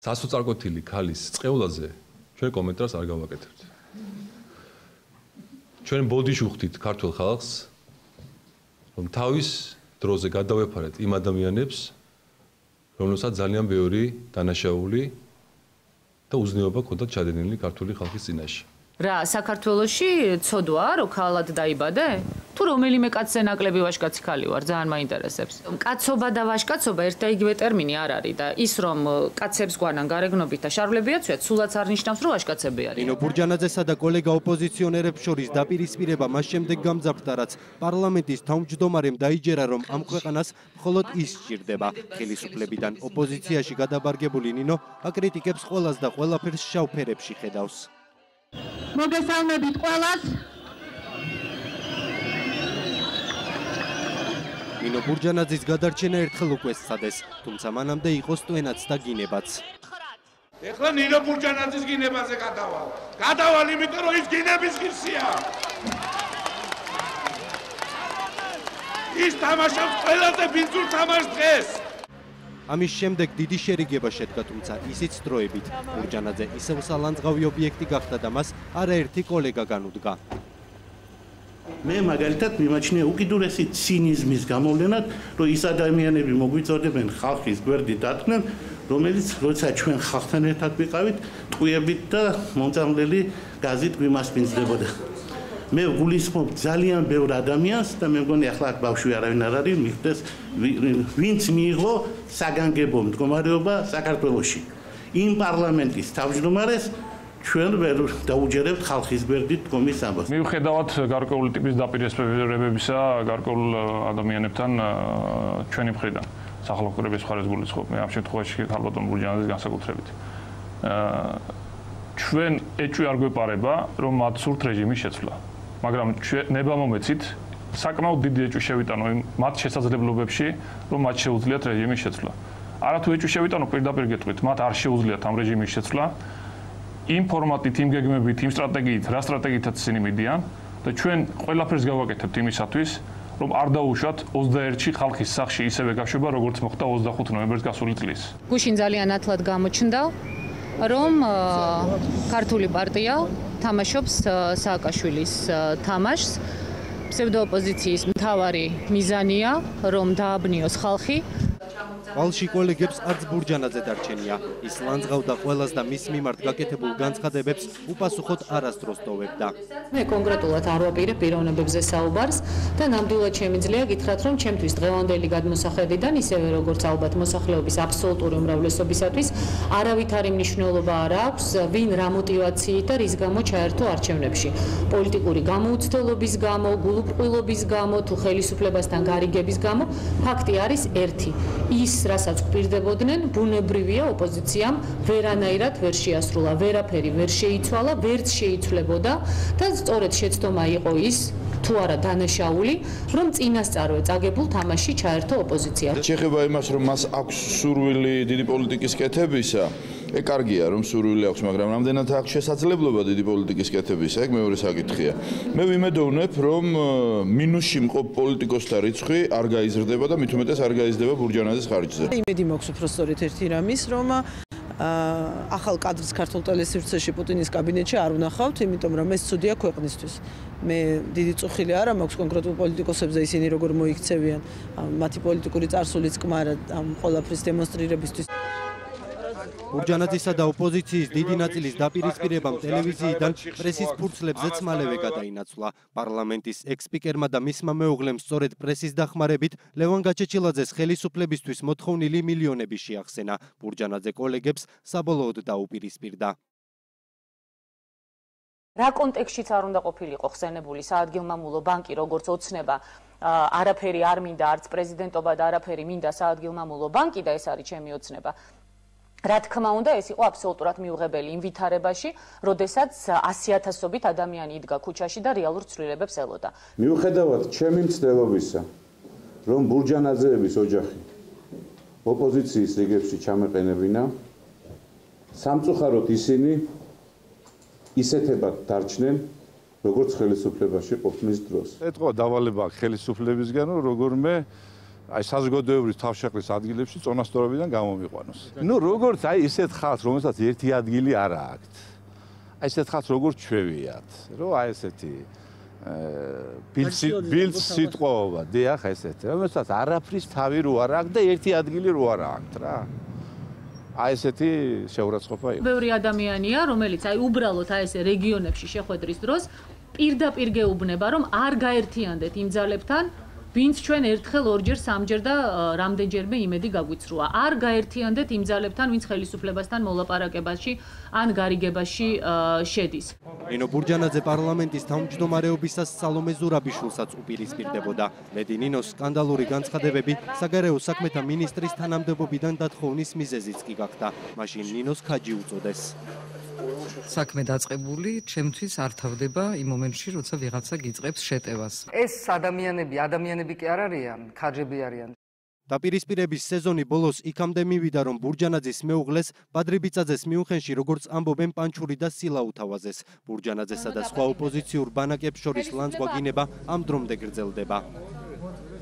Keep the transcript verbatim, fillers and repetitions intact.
დასოწარკვეთილი ქალის წყევლაზე ჩვენ კომენტარს არ გავაკეთებთ. ჩვენ ბოდიში ვხვდით ქართულ ხალხს, რომ თავის დროზე გადავეფარეთ იმ ადამიანებს, რომელსაც ძალიან ბევრი დანაშაული და უზნეობა ჰქონდათ ჩადენილი ქართული ხალხის წინაშე. რა, საქართველოში ცოდვაა, რომ ქალად დაიბადე? თუ რომელიმე კაცზე ნაკლები ვაჟკაცი ქალი ვარ, ძალიან მაინტერესებს. კაცობა და ვაჟკაცობა ერთ და იგივე ტერმინი არ არის და ის რომ კაცებს გვანან გარეგნობით და შარვლებიაცვიათ, სულაც არ ნიშნავს, რომ ვაჟკაცები არიან. ნინო ბურჯანაძესა და კოლეგა ოპოზიციონერებს შორის დაპირისპირება მას შემდეგ გამძაფრდა, რაც პარლამენტის თავმჯდომარემ დაიჯერა, რომ ამ ქვეყანას მხოლოდ ის სჭირდება. ხელისუფლებიდან ოპოზიციაში გადაბარგებული ნინო აკრიტიკებს ყველას და ყველაფერს შავ ფერებში ხედავს. მოგესალმებით ყველას. ნინო ბურჯანაძის გადარჩენა ერთხელ უკვე სცადეს, თუმცა მანამდე იყოს ტვენაც და გინებაც. ეხლა ნინო ბურჯანაძის გინებაზე გადავალ. გადავალ, იმიტომ რომ ის გინების ღირსია. ის თამაშობს ყველაზე ბინძურ თამაშს დღეს. ამის შემდეგ დიდი შერიგება შედგა, თუმცა ისიც დროებით. ბურჯანაძე ისევ სალანძღავი ობიექტი გახდა და მას არაერთი კოლეგა განუდგა. მე მაგალითად მიმაჩნია უკიდურესი ცინიზმის გამოვლენად, რომ ის ადამიანები მოგვიწოდებენ ხალხის გვერდით დადგნენ, რომელიც როცა ჩვენ ხალხთან ერთად ვიყავით, ტყუებით და მომწამლელი გაზით გვიმასპინძლებოდა. მე გულისხმობ ძალიან ბევრ ადამიანს და მე მგონი ახლა აქ ბავშვი არავინ არ არის, მიხდეს ვინც მიიღო საგანგებო მდგომარეობა საქართველოში. იმ პარლამენტის თავმჯდომარეს ჩვენ ვერ დაუჯერებთ ხალხის გვერდით დგომის ამბავს. მიუხედავად გარკვეული ტიპის დაპირისპირებებისა გარკვეულ ადამიანებთან ჩვენი მხრიდან სახალხოების მხარეს გულისხმობ. მე ამ შემთხვევაში ქალბატონ ბურჯანაძის განსაკუთრებით. ჩვენ ეჭვი არ გვეპარება, რომ მათ სურთ რეჟიმის შეცვლა. მაგრამ ნება მომეცით საკმაოდ დიდი ეჭვი შევიტანო მათ შესაძლებლობებში, რომ მათ შეუძლიათ რეჟიმის შეცვლა. არათუ ეჭვი შევიტანო პირდაპირ გეტყვით, მათ არ შეუძლიათ ამ რეჟიმის შეცვლა. იმ ფორმატით, იმ გეგმებით, იმ სტრატეგიით, რა სტრატეგიითაც ისინი მიდიან და ჩვენ ყველაფერს გავაკეთებთ იმისათვის, რომ არ დაუშვათ ოცდაერთში ხალხის სახლში ისევე გაშვება, როგორც მოხდა ოცდახუთი ნოემბერს გასული წლის. გუშინ ძალიან ათლად გამოჩნდა, რომ ქართული პარტია თამაშობს სააკაშვილის თამაშს. ფსევდოოპოზიციის მთავარი მიზანია, რომ დააბნიოს ხალხი. ვალში კოლეგებს არც ბურჯანაძე დარჩენია. ის ლანძღავდა ყველას და მის მიმართ გაკეთებულ განცხადებებს უპასუხოდ არასდროს ტოვებდა. მე კონკრეტულად არ ვაპირებ პიროვნებებზე საუბარს და ნამდვილად შემიძლია გითხრათ, რომ ჩემთვის დღევანდელი გადმოსახედიდან, ისევე როგორც ალბათ მოსახლეობის აბსოლუტური უმრავლესობისათვის, არავითარი მნიშვნელობა არ აქვს, ვინ რა мотивაციით და რის გამო ჩაერთო არჩევნებში. პოლიტიკური გამოუცდელობის გამო, გულუბრყვილობის გამო, თუ ხელისუფლებასთან გარიგების გამო, ფაქტი არის ერთი. ის რასაც გვპირდებოდნენ, ბუნებრივია ოპოზიციამ ვერანაირად ვერ შეასრულა, ვერაფერი ვერ შეიცვალა, ვერც შეიცვლებოდა და სწორედ შეცდომა იყო ის, თუ არა დანაშაული, რომ წინასწარვე წაგებულ თამაში ჩაერთო ოპოზიცია. შეხება იმას, რომ მას აქვს სურვილი დიდი პოლიტიკის კეთებისა, ე კარგია, რომ სურვილი აქვს, მაგრამ რამდენად აქვს შესაძლებლობა დიდი პოლიტიკის კეთებისა, ეგ მეორე საკითხია. მე ვიმედოვნებ, რომ მინუსში მყოფ პოლიტიკოსთა რიცხვი არ გაიზრდება და მით უმეტეს არ გაიზრდება ბურჯანაძის ხარჯზე. იმედი მაქვს უფრო სწორედ ერთი რამის, რომ ახალ კადრს ქართულ ტელესივრცეში პუტინის კაბინეტში არ ვნახავთ, იმიტომ რომ ეს ცუდია ქვეყნისთვის. მე დიდი წუხილი არა მაქვს კონკრეტულ პოლიტიკოსებზე, ისინი როგორ მოიქცევიან მათი პოლიტიკური წარსულის კმარა ამ ყველაფრის დემონსტრირებისთვის. ბურჯანაძისა და ოპოზიციის დიდი ნაწილის დაპირისპირებამ ტელევიზიიდან პრესის ფურცლებზეც მალევე გადაინაცვლა. პარლამენტის ექს-სპიკერმა და მისმა მეუღლემ სწორედ პრესის დახმარებით ლევან გაჩეჩილაძეს ხელისუფლებისთვის მოთხოვნილი მილიონები შეახსენა. ბურჯანაძე კოლეგებს საბოლოოდ დაუპირისპირდა. რა კონტექსტშიც არ უნდა ყოფილიყო ხსენებული საადგილმამულო ბანკი, როგორც ოცნება, არაფერი არ მინდა, არც პრეზიდენტობა და არაფერი მინდა საადგილმამულო ბანკი და ეს არის ჩემი ოცნება. რა თქმა უნდა, ეს იყო აბსოლუტურად მიუღებელი იმ ვითარებაში, როდესაც ასი ათასობით ადამიანი იდგა ქუჩაში და რეალურ ცვლილებებს ელოდა. მიუხედავად ჩემი მცდელობისა, რომ ბურჯანაძეების ოჯახი ოპოზიციის რიგებში ჩამეყენებინა, სამწუხაროდ ისინი ისეთებად დარჩნენ, როგორც ხელისუფლებაში ყოფნის დროს. ეთქვა დავალება ხელისუფლებისგან, რომ როგორმე აი საზოგადოებრივ თავშეყრის ადგილებში წონასწორობიდან გამომიყვანოს. ნუ როგორც აი ისეთ ხალხს, რომელსაც ერთი ადგილი არ აქვთ. აი ესეთ ხალხს როგორც ჩვევიათ, რომ აი ესეთი ბილდ სიტყვაობა, დიახ, ესეთი, რომელსაც არაფრის თავი რო არ აქვს და ერთი ადგილი რო არ აქვთ რა. აი ესეთი შეურაცხყოფა იყო. ბევრი ადამიანია, რომელიც აი უბრალოდ აი ესე რეგიონებში შეხვედრის დროს პირდაპირ გეუბნება, რომ არ გაერთიანდეთ იმ ძალებთან, ვინც ჩვენ ერთხელ, ორჯერ, სამჯერ და რამდენჯერმე იმედი გაგვიცრუა. არ გაერთიანდეთ იმ ძალებთან, ვინც ხელისუფლებასთან მოლაპარაკებაში ან გარიგებაში შედის. ნინო ბურჯანაძე პარლამენტის თავმჯდომარეობისას სალომე ზურაბიშვილსაც უპირისპირდებოდა. მედი ნინოს სკანდალური განცხადებები საგარეო საქმეთა მინისტრის თანამდებობიდან დათხოვნის მიზეზიც კი გახდა. მაშინ ნინოს ქაჯი უწოდეს. საქმე დაწყებული, ჩემთვის არ თავდება იმ მომენტში, როცა ვიღაცა გიწყებს შეტევას. ეს ადამიანები, ადამიანები კი არ არიან, ქაჯები არიან. დაპირისპირების სეზონი ბოლოს იქამდე მივიდა, რომ ბურჯანაძის მეუღლეს ბადრი ბიწაძეს მიუნხენში როგორც ამბობენ პანჩური და სილა უთავაზეს. ბურჯანაძესა და სხვა ოპოზიციურ ბანაკებს შორის ლანძღვა გინება ამ დრომდე გრძელდება.